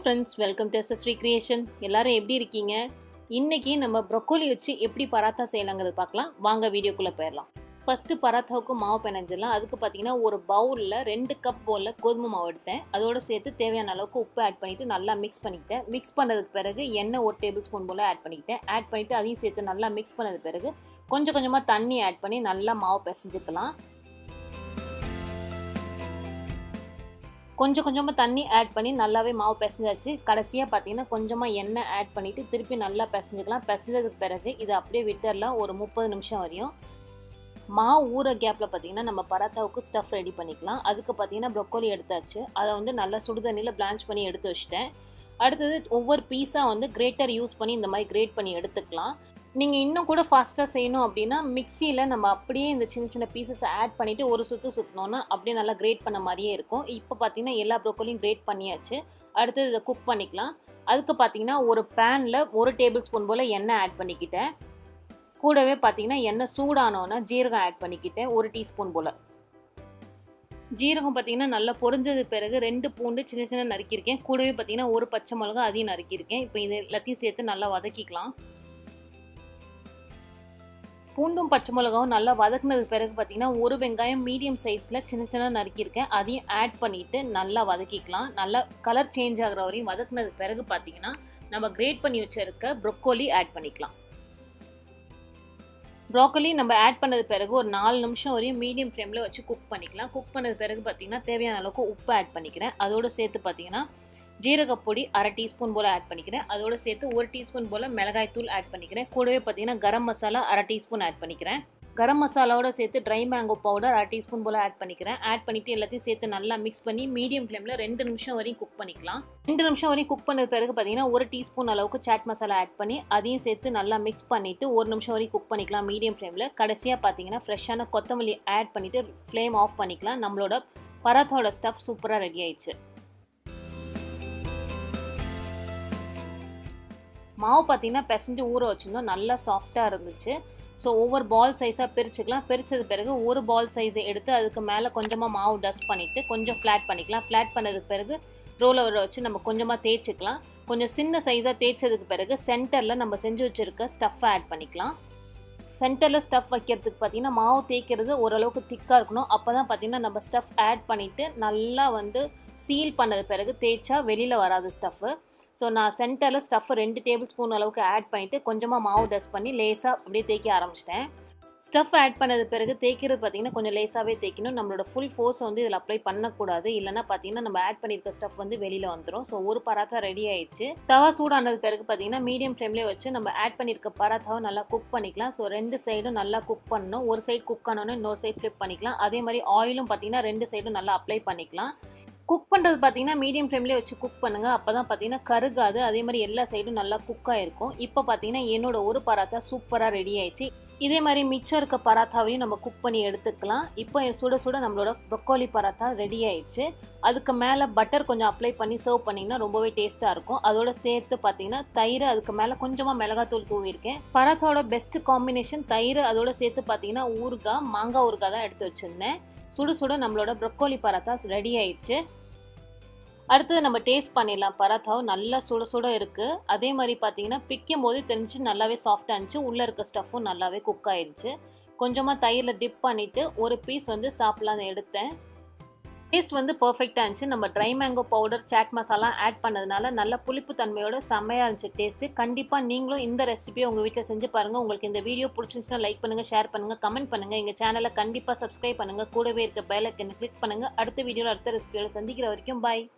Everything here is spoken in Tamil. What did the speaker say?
friends, welcome to SSV Creation. எல்லாரும் எப்படி இருக்கீங்க? இன்னைக்கு நம்ம ப்ரோக்கோலி வச்சு எப்படி பராத்தா செய்யலாம்ங்கறத பார்க்கலாம். வாங்க வீடியோக்குள்ள போயிரலாம். ஃபர்ஸ்ட் பராத்தாவுக்கு மாவு பிணைஞ்சிடலாம். அதுக்கு பார்த்தீங்கன்னா ஒரு பவுல்ல 2 கப் போல கோதுமை மாவு எடுத்தேன். அதோட சேர்த்து தேவையான அளவுக்கு உப்பு ஆட் பண்ணிட்டு நல்லா மிக்ஸ் பண்ணிக்கிட்டேன். மிக்ஸ் பண்ணதுக்கு பிறகு எண்ணெய் 1 டேபிள் ஸ்பூன் போல ஆட் பண்ணிக்கிட்டேன். ஆட் பண்ணிட்டு அதையும் சேர்த்து நல்லா மிக்ஸ் பண்ணது பிறகு கொஞ்சம் கொஞ்சமா தண்ணி ஆட் பண்ணி நல்லா மாவு பிசைஞ்சுக்கலாம். கொஞ்சம் கொஞ்சமாக தண்ணி ஆட் பண்ணி நல்லாவே மாவு பிசைஞ்சாச்சு. கடைசியாக பார்த்தீங்கன்னா கொஞ்சமாக எண்ணெய் ஆட் பண்ணிவிட்டு திருப்பி நல்லா பிசைஞ்சுக்கலாம். பிசைஞ்சதுக்கு பிறகு இதை அப்படியே விட்டுடலாம் ஒரு 30 நிமிஷம் வரையும். மாவு ஊற கேப்பில் பார்த்தீங்கன்னா நம்ம பராத்தாவுக்கு ஸ்டஃப் ரெடி பண்ணிக்கலாம். அதுக்கு பார்த்தீங்கன்னா ப்ரோக்கோலி எடுத்தாச்சு. அதை வந்து நல்லா சுடுதண்ணியில் பிளான்ச் பண்ணி எடுத்து வச்சுட்டேன். அடுத்தது ஒவ்வொரு பீஸாக வந்து கிரேட்டர் யூஸ் பண்ணி இந்த மாதிரி கிரேட் பண்ணி எடுத்துக்கலாம். நீங்கள் இன்னும் கூட ஃபாஸ்ட்டாக செய்யணும் அப்படின்னா மிக்சியில் நம்ம அப்படியே இந்த சின்ன சின்ன பீசஸை ஆட் பண்ணிவிட்டு ஒரு சுற்றினோன்னா அப்படியே நல்லா கிரேட் பண்ண மாதிரியே இருக்கும். இப்போ பார்த்தீங்கன்னா எல்லா ப்ரோக்கோலியும் கிரேட் பண்ணியாச்சு. அடுத்தது இதை குக் பண்ணிக்கலாம். அதுக்கு பார்த்தீங்கன்னா ஒரு பேனில் 1 டேபிள் ஸ்பூன் போல் எண்ணெய் ஆட் பண்ணிக்கிட்டேன். கூடவே பார்த்தீங்கன்னா எண்ணெய் சூடானோன்னா ஜீரகம் ஆட் பண்ணிக்கிட்டேன் 1 டீஸ்பூன் போல். ஜீரகம் பார்த்தீங்கன்னா நல்லா பொரிஞ்சது பிறகு 2 பூண்டு சின்ன சின்ன நறுக்கியிருக்கேன். கூடவே பார்த்தீங்கன்னா 1 பச்சை மிளகா அதையும் நறுக்கியிருக்கேன். இப்போ இது எல்லாத்தையும் சேர்த்து நல்லா வதக்கிக்கலாம். பூண்டும் பச்சை மிளகாவும் நல்லா வதக்குனதுக்கு பிறகு பார்த்தீங்கன்னா 1 வெங்காயம் மீடியம் சைஸில் சின்ன சின்ன நறுக்கியிருக்கேன். அதையும் ஆட் பண்ணிவிட்டு நல்லா வதக்கிக்கலாம். நல்லா கலர் சேஞ்ச் ஆகிற வரையும் வதக்குனதுக்கு பிறகு பார்த்தீங்கன்னா நம்ம கிரேட் பண்ணி வச்சிருக்க ப்ரோக்கோலி ஆட் பண்ணிக்கலாம். ப்ரோக்கோலி நம்ம ஆட் பண்ணது பிறகு ஒரு 4 நிமிஷம் வரையும் மீடியம் ஃப்ளேமில் வச்சு குக் பண்ணிக்கலாம். குக் பண்ணது பிறகு பார்த்தீங்கன்னா தேவையான அளவுக்கு உப்பு ஆட் பண்ணிக்கிறேன். அதோடு சேர்த்து பார்த்தீங்கன்னா ஜீரகப்பொடி 1/2 டீஸ்பூன் போல் ஆட் பண்ணிக்கிறேன். அதோடு சேர்த்து 1 டீஸ்பூன் போல் மிளகாய் தூள் ஆட் பண்ணிக்கிறேன். கூடவே பார்த்தீங்கன்னா கரம் மசாலா 1/2 டீஸ்பூன் ஆட் பண்ணிக்கிறேன். கரம் மசாலாவோட சேர்த்து ட்ரை மேங்கோ பவுடர் 1/2 டீஸ்பூன் போல் ஆட் பண்ணிக்கிறேன். ஆட் பண்ணிவிட்டு எல்லாத்தையும் சேர்த்து நல்லா மிக்ஸ் பண்ணி மீடியம் ஃப்ளேமில் 2 நிமிஷம் வரையும் குக் பண்ணிக்கலாம். 2 நிமிஷம் வரையும் குக் பண்ணது பிறகு பார்த்தீங்கன்னா 1 டீஸ்பூன் அளவுக்கு சாட் மசாலா ஆட் பண்ணி அதையும் சேர்த்து நல்லா மிக்ஸ் பண்ணிவிட்டு 1 நிமிஷம் வரையும் குக் பண்ணிக்கலாம் மீடியம் ஃப்ளேமில். கடைசியாக பார்த்தீங்கன்னா ஃப்ரெஷ்ஷான கொத்தமல்லி ஆட் பண்ணிவிட்டு ஃப்ளேம் ஆஃப் பண்ணிக்கலாம். நம்மளோட பராத்தாவோட ஸ்டஃப் சூப்பராக ரெடி ஆயிடுச்சு. மாவு பார்த்தீங்கன்னா பிசைஞ்சு ஊற வச்சுருந்தோம். நல்லா சாஃப்டாக இருந்துச்சு. ஸோ ஒவ்வொரு பால் சைஸாக பிரிச்சுக்கலாம். பிரித்தது பிறகு ஒரு பால் சைஸை எடுத்து அதுக்கு மேலே கொஞ்சமாக மாவு டஸ்ட் பண்ணிவிட்டு கொஞ்சம் ஃப்ளாட் பண்ணிக்கலாம். ஃப்ளாட் பண்ணதுக்கு பிறகு ரோலரை வச்சு நம்ம கொஞ்சமாக தேய்ச்சிக்கலாம். கொஞ்சம் சின்ன சைஸாக தேய்ச்சதுக்கு பிறகு சென்டரில் நம்ம செஞ்சு வச்சுருக்க ஸ்டஃப்பை ஆட் பண்ணிக்கலாம். சென்டரில் ஸ்டஃப் வைக்கிறதுக்கு பார்த்தீங்கன்னா மாவு தேய்க்கிறது ஓரளவுக்கு திக்காக இருக்கணும். அப்போ தான் பார்த்தீங்கன்னா நம்ம ஸ்டஃப் ஆட் பண்ணிவிட்டு நல்லா வந்து சீல் பண்ணது பிறகு தேய்ச்சா வெளியில் வராது ஸ்டஃப்பு. ஸோ நான் சென்டரில் ஸ்டஃப் 2 டேபிள் ஸ்பூன் அளவுக்கு ஆட் பண்ணிவிட்டு கொஞ்சமாக மாவு டஸ்ட் பண்ணி லேஸாக அப்படியே தேய்க்க ஆரம்பிச்சிட்டேன். ஸ்டஃப் ஆட் பண்ணது பிறகு தேய்க்கிறது பார்த்தீங்கன்னா கொஞ்சம் லேஸாகவே தேய்க்கணும். நம்மளோட ஃபுல் ஃபோர்ஸ் வந்து இதில் அப்ளை பண்ணக்கூடாது. இல்லைனா பார்த்தீங்கன்னா நம்ம ஆட் பண்ணியிருக்க ஸ்டஃப் வந்து வெளியில் வந்துடும். ஸோ ஒரு பராத்தா ரெடி ஆயிடுச்சு. தவா சூடானது பிறகு பார்த்தீங்கன்னா மீடியம் ஃப்ளேம்லேயே வச்சு நம்ம ஆட் பண்ணியிருக்க பராத்தாவை நல்லா குக் பண்ணிக்கலாம். ஸோ 2 சைடும் நல்லா குக் பண்ணணும். ஒரு சைடு குக் ஆனோன்னு இன்னொரு சைடு ஃப்ளிப் பண்ணிக்கலாம். அதே மாதிரி ஆயிலும் பார்த்தீங்கன்னா 2 சைடும் நல்லா அப்ளை பண்ணிக்கலாம். குக் பண்ணுறது பார்த்தீங்கன்னா மீடியம் ஃப்ளேம்லேயே வச்சு குக் பண்ணுங்கள். அப்போ தான் பார்த்தீங்கன்னா கருகாது. அதே மாதிரி எல்லா சைடும் நல்லா குக் ஆகிருக்கும். இப்போ பார்த்தீங்கன்னா என்னோட ஒரு பராத்தா சூப்பராக ரெடி ஆயிடுச்சு. இதே மாதிரி மிச்சம் இருக்க பராத்தாவையும் நம்ம குக் பண்ணி எடுத்துக்கலாம். இப்போ சுட சுட நம்மளோட ப்ரோக்கோலி பராத்தா ரெடி ஆயிடுச்சு. அதுக்கு மேலே பட்டர் கொஞ்சம் அப்ளை பண்ணி சர்வ் பண்ணிங்கன்னா ரொம்பவே டேஸ்ட்டாக இருக்கும். அதோட சேர்த்து பார்த்தீங்கன்னா தயிர், அதுக்கு மேலே கொஞ்சமாக மிளகாத்தூள் தூவிருக்கேன். பராத்தாவோட பெஸ்ட் காம்பினேஷன் தயிர். அதோட சேர்த்து பார்த்தீங்கன்னா ஊறுகாய், மாங்காய் ஊறுகாய் தான் எடுத்து வச்சுருந்தேன். சுட சுட நம்மளோட ப்ரோக்கோலி பராத்தா ரெடி ஆயிடுச்சு. அடுத்தது நம்ம டேஸ்ட் பண்ணிடலாம். பராத்தாவும் நல்லா சுட சுட இருக்குது. அதே மாதிரி பார்த்தீங்கன்னா பிக்கும் போது தெரிஞ்சு நல்லாவே சாஃப்டாக இருந்துச்சு. உள்ளே இருக்க ஸ்டஃப்பும் நல்லாவே குக் ஆயிடுச்சு. கொஞ்சமாக தயிரில் டிப் பண்ணிவிட்டு ஒரு பீஸ் வந்து சாப்பிட்லான்னு எடுத்தேன். டேஸ்ட் வந்து பர்ஃபெக்டாக இருந்துச்சு. நம்ம dry mango powder, chaat masala add பண்ணதுனால நல்ல புளிப்பு தன்மையோட செம்மையாக இருந்துச்சு டேஸ்ட்டு. கண்டிப்பாக நீங்களும் இந்த ரெசிபியை உங்கள் வீட்டில் செஞ்சு பாருங்கள். உங்களுக்கு இந்த வீடியோ பிடிச்சிருந்துச்சுன்னா லைக் பண்ணுங்கள், ஷேர் பண்ணுங்கள், கமெண்ட் பண்ணுங்கள். எங்கள் சேனலை கண்டிப்பாக சப்ஸ்கிரைப் பண்ணுங்கள். கூடவே இருக்க பெல் ஐக்கனை கிளிக் பண்ணுங்கள். அடுத்த வீடியோவில் அடுத்த ரெசிபியோட சந்திக்கிற வரைக்கும் பாய்.